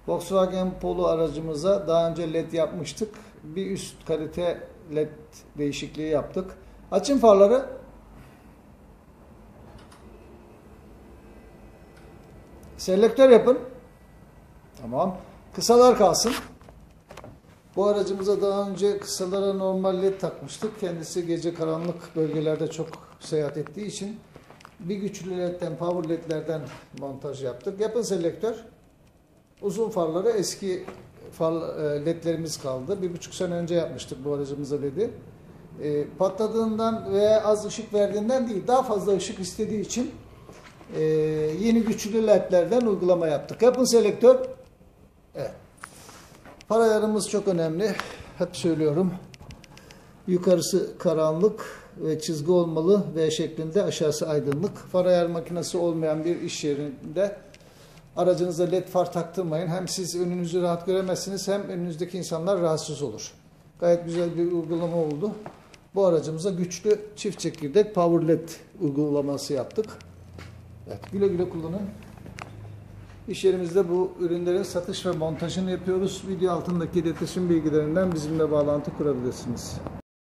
Volkswagen Polo aracımıza daha önce LED yapmıştık. Bir üst kalite LED değişikliği yaptık. Açın farları. Selektör yapın. Tamam. Kısalar kalsın. Bu aracımıza daha önce kısalara normal LED takmıştık. Kendisi gece karanlık bölgelerde çok seyahat ettiği için bir güçlü LED'den, power LED'lerden montaj yaptık. Yapın selektör. Uzun farları eski far LED'lerimiz kaldı. 1,5 sene önce yapmıştık bu aracımıza LED'i. Patladığından veya az ışık verdiğinden değil, daha fazla ışık istediği için yeni güçlü LED'lerden uygulama yaptık. Yapın selektör. Evet. Far ayarımız çok önemli. Hep söylüyorum. Yukarısı karanlık ve çizgi olmalı V şeklinde, aşağısı aydınlık. Far ayar makinesi olmayan bir iş yerinde aracınıza LED far taktırmayın. Hem siz önünüzü rahat göremezsiniz hem önünüzdeki insanlar rahatsız olur. Gayet güzel bir uygulama oldu. Bu aracımıza güçlü çift çekirdek power LED uygulaması yaptık. Evet, güle güle kullanın. İş yerimizde bu ürünlerin satış ve montajını yapıyoruz. Video altındaki iletişim bilgilerinden bizimle bağlantı kurabilirsiniz.